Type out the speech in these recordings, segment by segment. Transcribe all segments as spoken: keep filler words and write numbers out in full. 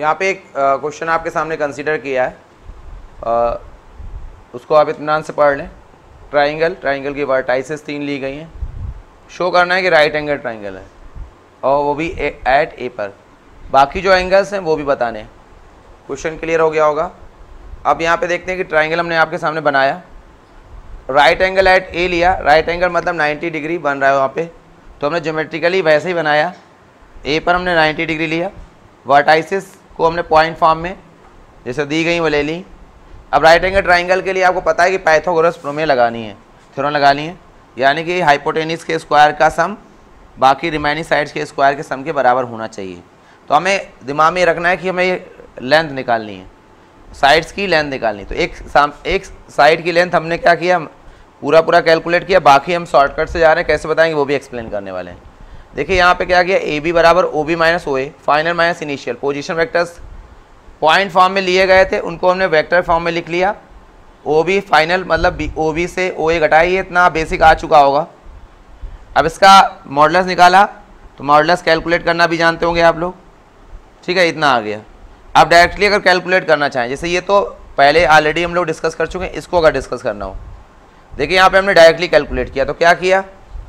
यहाँ पे एक क्वेश्चन आपके सामने कंसीडर किया है, आ, उसको आप इत्मीनान से पढ़ लें। ट्राइंगल ट्राइंगल की वर्टाइसेस तीन ली गई हैं, शो करना है कि राइट एंगल ट्राइंगल है और वो भी एट ए पर, बाकी जो एंगल्स हैं वो भी बताने हैं। क्वेश्चन क्लियर हो गया होगा। अब यहाँ पे देखते हैं कि ट्राइंगल हमने आपके सामने बनाया, राइट एंगल एट ए लिया, राइट एंगल मतलब नाइन्टी डिग्री बन रहा है वहाँ पे, तो हमने ज्योमेट्रिकली वैसे ही बनाया। ए पर हमने नाइन्टी डिग्री लिया, वर्टाइसेस को हमने पॉइंट फॉर्म में जैसे दी गई वो ले ली। अब राइट एंगल ट्राइंगल के लिए आपको पता है कि पाइथागोरस प्रमेय लगानी है, थ्योरम लगानी है, यानी कि हाइपोटेनिस के स्क्वायर का सम बाकी रिमेनिंग साइड्स के स्क्वायर के सम के बराबर होना चाहिए। तो हमें दिमाग में रखना है कि हमें ये लेंथ निकालनी है, साइड्स की लेंथ निकालनी। तो एक एक साइड की लेंथ हमने क्या किया, पूरा पूरा कैलकुलेट किया, बाकी हम शॉर्टकट से जा रहे हैं, कैसे बताएंगे वो भी एक्सप्लेन करने वाले हैं। देखिए यहाँ पे क्या किया, ए बी बराबर O B minus O A, final minus initial, position vectors point form में लिए गए थे उनको हमने वेक्टर फॉर्म में लिख लिया। ओ बी फाइनल मतलब बी ओ बी से ओ ए घटाइए, इतना बेसिक आ चुका होगा। अब इसका मॉडुलस निकाला, तो मॉडुलस कैलकुलेट करना भी जानते होंगे आप लोग, ठीक है, इतना आ गया। अब डायरेक्टली अगर कैलकुलेट करना चाहें, जैसे ये तो पहले ऑलरेडी हम लोग डिस्कस कर चुके हैं, इसको अगर डिस्कस करना हो, देखिए यहाँ पे हमने डायरेक्टली कैलकुलेट किया, तो क्या किया,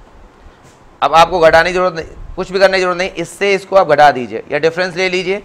अब आपको घटाने की जरूरत नहीं, कुछ भी करने की जरूरत नहीं, इससे इसको आप घटा दीजिए या डिफरेंस ले लीजिए,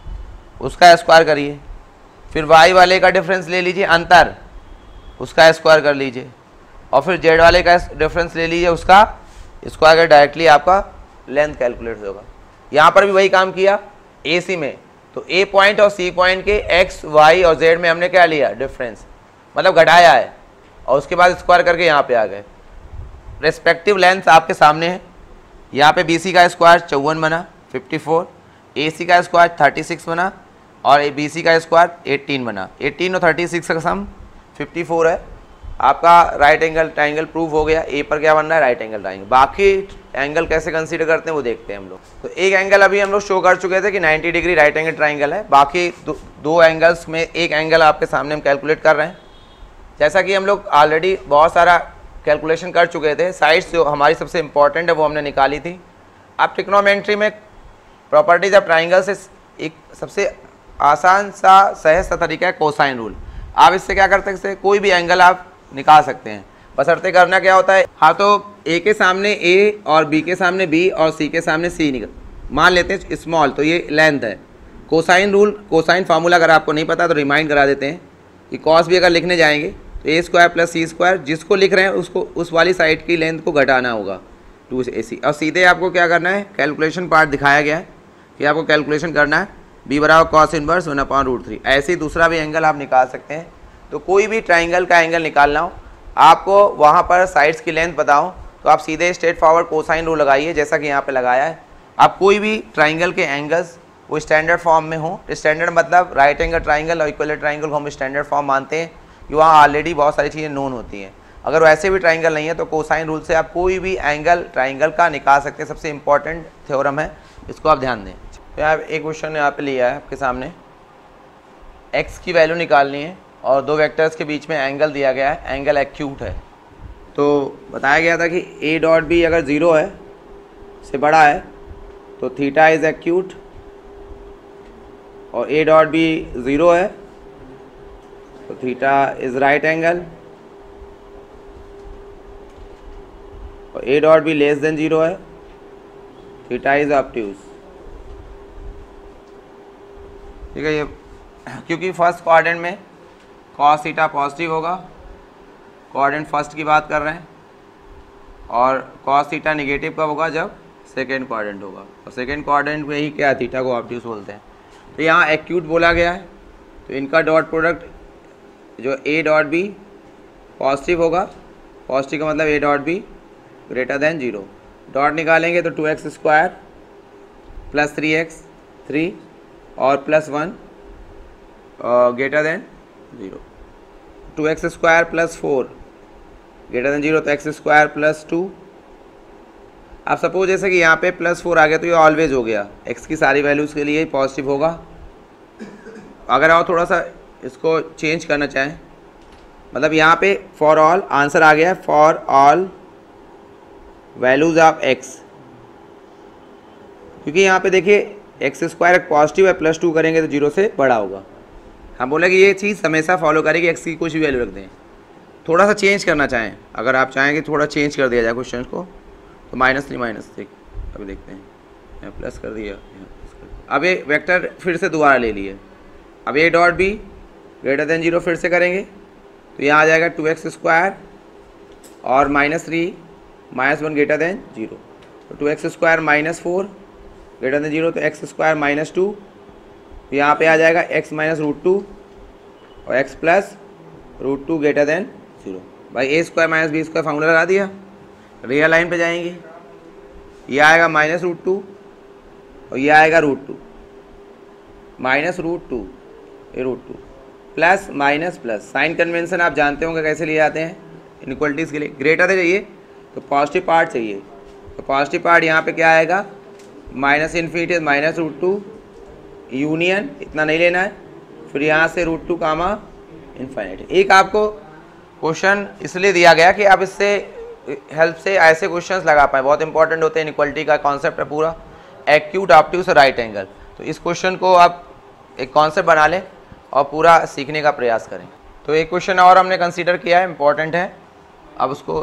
उसका स्क्वायर करिए, फिर वाई वाले का डिफरेंस ले लीजिए, अंतर, उसका स्क्वायर कर लीजिए, और फिर जेड वाले का डिफरेंस ले लीजिए, उसका स्क्वायर कर, डायरेक्टली आपका लेंथ कैलकुलेट होगा। यहाँ पर भी वही काम किया ए सी में, तो ए पॉइंट और सी पॉइंट के एक्स वाई और जेड में हमने क्या लिया, डिफरेंस, मतलब घटाया है, और उसके बाद स्क्वायर करके यहाँ पे आ गए। रेस्पेक्टिव लेंथ आपके सामने है, यहाँ पे बी सी का स्क्वायर चौवन बना फिफ्टी फोर, ए सी का स्क्वायर थर्टी सिक्स बना, और ए बी सी का स्क्वायर एटीन बना। एटीन और थर्टी सिक्स का सम फिफ्टी फोर है, आपका राइट एंगल ट्राइंगल प्रूव हो गया। ए पर क्या बन रहा है, राइट एंगल ट्राइंगल। बाकी एंगल कैसे कंसीडर करते हैं वो देखते हैं हम लोग। तो एक एंगल अभी हम लोग शो कर चुके थे कि ninety degree right angle triangle है, बाकी दो, दो एंगल्स में एक एंगल आपके सामने हम कैलकुलेट कर रहे हैं। जैसा कि हम लोग ऑलरेडी बहुत सारा कैलकुलेशन कर चुके थे, साइड्स जो हमारी सबसे इंपॉर्टेंट है वो हमने निकाली थी। अब ट्रिग्नोमेट्री में प्रॉपर्टीज ऑफ ट्राइंगल से एक सबसे आसान सा सहज सा तरीका है कोसाइन रूल। आप इससे क्या कर सकते हैं, कोई भी एंगल आप निकाल सकते हैं, बशर्ते करना क्या होता है, हाँ तो ए के सामने ए और बी के सामने बी और सी के सामने सी निकल मान लेते हैं स्मॉल, तो ये लेंथ है। कोसाइन रूल, कोसाइन फार्मूला अगर आपको नहीं पता तो रिमाइंड करा देते हैं कि कॉस भी अगर लिखने जाएंगे तो A square plus C square, जिसको लिख रहे हैं उसको उस वाली साइड की लेंथ को घटाना होगा टू ए सी, और सीधे आपको क्या करना है, कैलकुलेशन पार्ट दिखाया गया है कि आपको कैलकुलेशन करना है, बी बराबर cos inverse one upon root three. ऐसे ही दूसरा भी एंगल आप निकाल सकते हैं। तो कोई भी ट्राइंगल का एंगल निकालना हो, आपको वहाँ पर साइड्स की लेंथ बताओ, तो आप सीधे स्ट्रेट फॉरवर्ड कोसाइन रूल लगाइए, जैसा कि यहाँ पे लगाया है। आप कोई भी ट्राइंगल के एंगल्स वो स्टैंडर्ड फॉर्म में हो, स्टैंडर्ड मतलब राइट एंगल ट्राइंगल और इक्वल ट्राइंगल को हम स्टैंडर्ड फॉर्म मानते हैं कि वहाँ ऑलरेडी बहुत सारी चीज़ें नोन होती हैं। अगर वैसे भी ट्राइंगल नहीं है तो कोसाइन रूल से आप कोई भी एंगल ट्राइंगल का निकाल सकते हैं। सबसे इंपॉर्टेंट थ्योरम है, इसको आप ध्यान दें। तो यहाँ एक क्वेश्चन यहाँ पे लिया है आपके सामने, एक्स की वैल्यू निकालनी है और दो वेक्टर्स के बीच में एंगल दिया गया है, एंगल एक्यूट है। तो बताया गया था कि ए डॉट बी अगर ज़ीरो है से बड़ा है तो थीटा इज़ एक्यूट, और ए डॉट बी ज़ीरो है तो थीटा इज़ राइट एंगल, और A dot B less than zero है, थीटा इज़ ऑब्ट्यूज। ठीक है, ये क्योंकि फर्स्ट क्वाड्रेंट में कॉस थीटा पॉजिटिव होगा, क्वाड्रेंट फर्स्ट की बात कर रहे हैं, और कॉस थीटा निगेटिव कब होगा, जब सेकेंड क्वाड्रेंट होगा, और सेकेंड क्वाड्रेंट में ही क्या थीटा को ऑब्ट्यूज बोलते हैं। तो यहाँ एक्यूट बोला गया है, तो इनका डॉट प्रोडक्ट जो ए डॉट बी पॉजिटिव होगा, पॉजिटिव का मतलब A dot B greater than zero. Dot निकालेंगे तो two x square plus three x three और plus one greater than zero, two x square plus four greater than zero, तो x square plus two. आप suppose जैसे कि यहाँ पे plus four आ गया तो ये ऑलवेज हो गया, एक्स की सारी वैल्यूज़ के लिए पॉजिटिव होगा। अगर आप थोड़ा सा इसको चेंज करना चाहें, मतलब यहाँ पे फॉर ऑल आंसर आ गया है, for all values of x, क्योंकि यहाँ पे देखिए एक्स स्क्वायर एक पॉजिटिव है, प्लस टू करेंगे तो जीरो से बड़ा होगा। हम बोले कि ये चीज़ हमेशा फॉलो करेगी, एक्स की कुछ भी वैल्यू रख दें। थोड़ा सा चेंज करना चाहें, अगर आप चाहें कि थोड़ा चेंज कर दिया जाए क्वेश्चन को, तो माइनस थ्री माइनस देख अभी देखते हैं, यहाँ प्लस कर दिया, यहाँ प्लस कर दिया। अब ये वेक्टर फिर से दोबारा ले लिए। अब A dot B greater than zero फिर से करेंगे तो यहाँ आ जाएगा टू एक्स स्क्वायर और minus three minus one greater than zero, तो two x square minus four greater than zero, तो एक्स स्क्वायर माइनस टू, तो यहाँ पे आ जाएगा एक्स माइनस रूट टू और x plus root two greater than zero. भाई A square minus B square formula लगा दिया। रियल लाइन पे जाएंगे, ये आएगा माइनस रूट टू और ये आएगा root two, minus root two ये root two plus minus plus. Sign convention आप जानते होंगे कैसे लिए जाते हैं इनइक्वलिटीज़ के लिए। ग्रेटर दे चाहिए तो पॉजिटिव पार्ट चाहिए, तो पॉजिटिव पार्ट यहाँ पे क्या आएगा, minus infinity minus root two union, इतना नहीं लेना है, फिर यहाँ से रूट टू कामा इन्फाइनिटी। एक आपको क्वेश्चन इसलिए दिया गया कि आप इससे हेल्प से ऐसे क्वेश्चंस लगा पाए, बहुत इंपॉर्टेंट होते हैं। इनइक्वालिटी का कॉन्सेप्ट है पूरा, एक्यूट ऑब्ट्यूज राइट एंगल, तो इस क्वेश्चन को आप एक कॉन्सेप्ट बना लें और पूरा सीखने का प्रयास करें। तो एक क्वेश्चन और हमने कंसीडर किया है, इंपॉर्टेंट है, अब उसको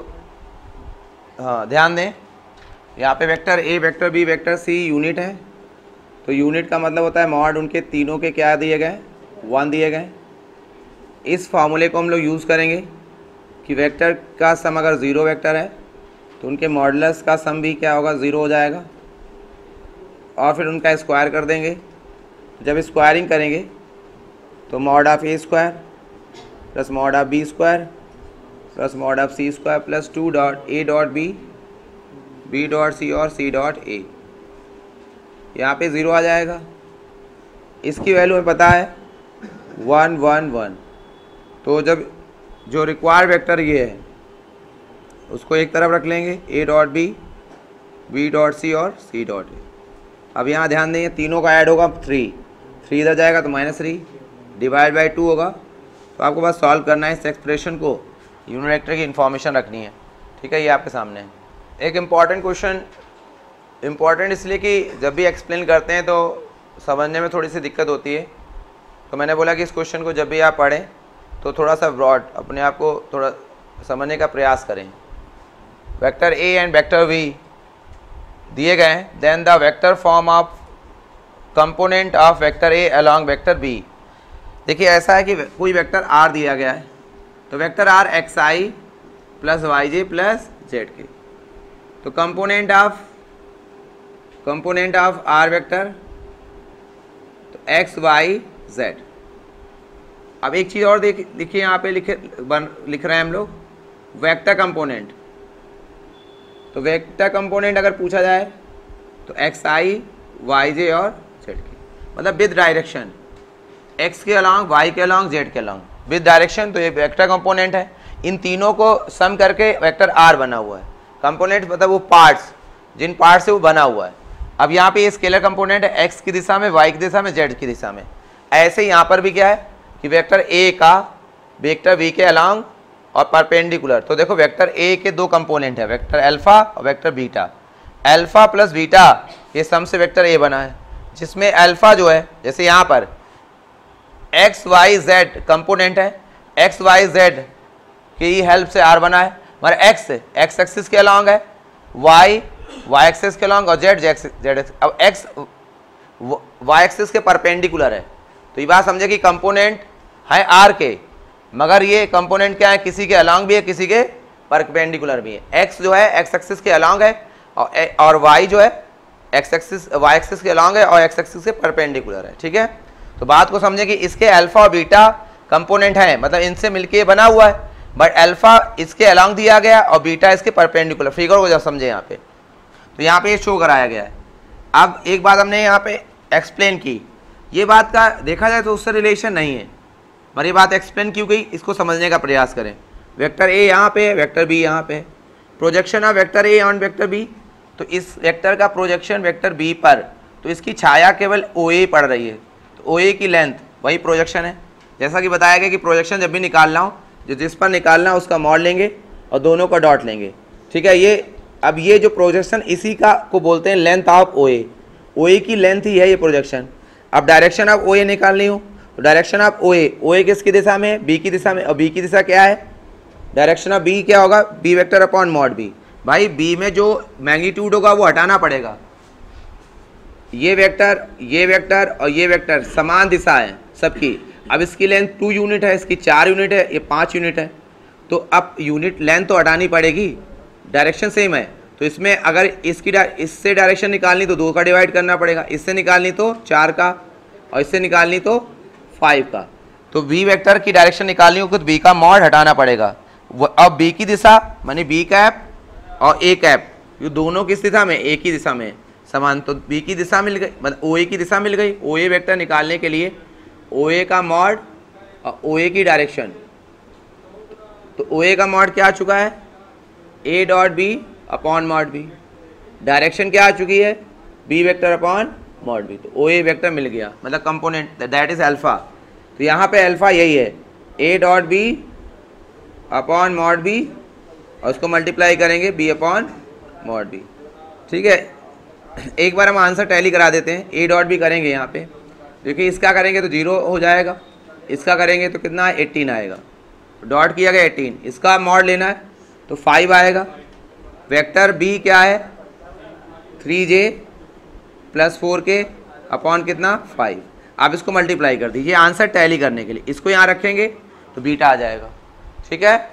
हाँ ध्यान दें। यहाँ पे vector A vector B vector C unit है, तो यूनिट का मतलब होता है मॉड उनके तीनों के क्या दिए गए, वन दिए गए। इस फार्मूले को हम लोग यूज़ करेंगे कि वेक्टर का सम अगर ज़ीरो वेक्टर है तो उनके मॉडुलस का सम भी क्या होगा, ज़ीरो हो जाएगा, और फिर उनका स्क्वायर कर देंगे। जब स्क्वायरिंग करेंगे तो mod of A square plus mod of B square plus mod of C square plus two dot A dot B B dot C और सी डॉट ए, यहाँ पे ज़ीरो आ जाएगा। इसकी वैल्यू हमें पता है वन वन वन, तो जब जो रिक्वायर्ड वेक्टर ये है उसको एक तरफ रख लेंगे, A dot B B dot C और सी डॉट ए। अब यहाँ ध्यान देंगे तीनों का ऐड होगा थ्री, थ्री इधर जाएगा तो minus three divide by two होगा। तो आपको बस सॉल्व करना है इस एक्सप्रेशन को, यूनिट वेक्टर की इन्फॉर्मेशन रखनी है, ठीक है। ये आपके सामने है एक इम्पॉर्टेंट क्वेश्चन, इम्पॉर्टेंट इसलिए कि जब भी एक्सप्लेन करते हैं तो समझने में थोड़ी सी दिक्कत होती है, तो मैंने बोला कि इस क्वेश्चन को जब भी आप पढ़ें तो थोड़ा सा ब्रॉड अपने आप को थोड़ा समझने का प्रयास करें। Vector A and vector V दिए गए हैं, then the vector form of component of vector A along vector B. देखिए ऐसा है कि कोई वेक्टर आर दिया गया है, तो vector R x i plus y j plus z k, तो component of component of R vector तो एक्स वाई जेड। अब एक चीज़ और देख देखिए यहाँ पे लिखे बन लिख रहे हैं हम लोग वेक्टर कंपोनेंट, तो वेक्टर कंपोनेंट अगर पूछा जाए तो एक्स आई वाई जे और जेड के, मतलब विद डायरेक्शन, एक्स के अलॉन्ग वाई के अलॉन्ग जेड के अलॉन्ग विद डायरेक्शन, तो ये वेक्टर कंपोनेंट है। इन तीनों को सम करके वेक्टर आर बना हुआ है। कंपोनेंट मतलब वो पार्ट्स जिन पार्ट से वो बना हुआ है। अब यहाँ पे ये स्केलर कंपोनेंट है, एक्स की दिशा में, वाई की दिशा में, जेड की दिशा में। ऐसे यहाँ पर भी क्या है कि वेक्टर ए का वेक्टर बी के अलॉन्ग और परपेंडिकुलर, तो देखो वेक्टर ए के दो कंपोनेंट है, वेक्टर अल्फा और vector beta. Alpha plus beta ये सम से वेक्टर ए बना है, जिसमें अल्फा जो है जैसे यहाँ पर एक्स वाई जेड कंपोनेंट है, एक्स वाई जेड की हेल्प से आर बना है, मगर एक्स एक्स एक्सिस के अलॉन्ग है, वाई वाई एक्सिस के अलॉन्ग और जेड जेड एक्सिस। अब एक्स वाई एक्सिस के परपेंडिकुलर है, तो ये बात समझे कि कंपोनेंट है आर के, मगर ये कंपोनेंट क्या है, किसी के अलॉन्ग भी है किसी के परपेंडिकुलर भी है। एक्स जो है एक्स एक्सिस के अलॉन्ग है और और वाई जो है एक्स एक्सिस वाई एक्सिस के अलॉन्ग है और एक्स एक्सिस के परपेंडिकुलर है, ठीक है। तो बात को समझे कि इसके अल्फा और बीटा कंपोनेंट है, मतलब इनसे मिलके ये बना हुआ है, बट अल्फा इसके अलॉन्ग दिया गया और बीटा इसके परपेंडिकुलर। फिगर को जब समझे यहाँ पे, तो यहाँ पे ये शो कराया गया है। अब एक बात हमने यहाँ पे एक्सप्लेन की, ये बात का देखा जाए तो उससे रिलेशन नहीं है, पर ये बात एक्सप्लेन क्यों गई इसको समझने का प्रयास करें। वेक्टर ए यहाँ पे है, वेक्टर बी यहाँ पे है, projection of vector A on vector B, तो इस वेक्टर का प्रोजेक्शन वेक्टर बी पर, तो इसकी छाया केवल ओ ए पड़ रही है, तो ओ ए की लेंथ वही प्रोजेक्शन है। जैसा कि बताया गया कि प्रोजेक्शन जब भी निकालना हो, जो जिस पर निकालना हो उसका मॉड लेंगे और दोनों का डॉट लेंगे, ठीक है। ये अब ये जो प्रोजेक्शन इसी का को बोलते हैं लेंथ ऑफ ओ ए, ओ ए की लेंथ ही है ये प्रोजेक्शन। अब डायरेक्शन ऑफ ओ ए निकालनी हो तो डायरेक्शन ऑफ ओ ए, ओ ए किसकी दिशा में है, बी की दिशा में, और बी की दिशा क्या है, डायरेक्शन ऑफ बी क्या होगा, B vector upon mod B. भाई बी में जो मैग्नीट्यूड होगा वो हटाना पड़ेगा, ये वेक्टर ये वेक्टर और ये वेक्टर समान दिशा है सबकी। अब इसकी लेंथ टू यूनिट है, इसकी चार यूनिट है, ये पाँच यूनिट है, तो अब यूनिट लेंथ तो हटानी पड़ेगी, डायरेक्शन सेम है, तो इसमें अगर इसकी इससे डायरेक्शन निकालनी तो दो का डिवाइड करना पड़ेगा, इससे निकालनी तो चार का, और इससे निकालनी तो फाइव का। तो बी वेक्टर की डायरेक्शन निकालनी हो तो बी का मॉड हटाना पड़ेगा। अब बी की दिशा मानी बी कैप और ए कैप, ये दोनों किस दिशा में, एक ही दिशा में समान, तो बी की दिशा मिल गई, मतलब ओ ए की दिशा मिल गई। ओ ए वेक्टर निकालने के लिए ओ ए का मॉड और ओ ए की डायरेक्शन, तो ओ ए का मॉड क्या आ चुका है, A dot B upon mod B, direction क्या आ चुकी है, B vector upon mod B, तो ओ ए वेक्टर मिल गया, मतलब कंपोनेंट दैट इज अल्फा। तो यहाँ पे अल्फा यही है, A dot B upon mod B, और उसको मल्टीप्लाई करेंगे बी अपॉन मॉड बी। ठीक है, एक बार हम आंसर टैली करा देते हैं, ए डॉट बी करेंगे यहाँ पे, देखिए इसका करेंगे तो जीरो हो जाएगा, इसका करेंगे तो कितना है, एटीन आएगा, डॉट किया गया एटीन, इसका मॉड लेना है तो फाइव आएगा। वेक्टर बी क्या है, three j plus four k upon कितना, फाइव। आप इसको मल्टीप्लाई कर दीजिए आंसर टैली करने के लिए, इसको यहाँ रखेंगे तो बीटा आ जाएगा। ठीक है,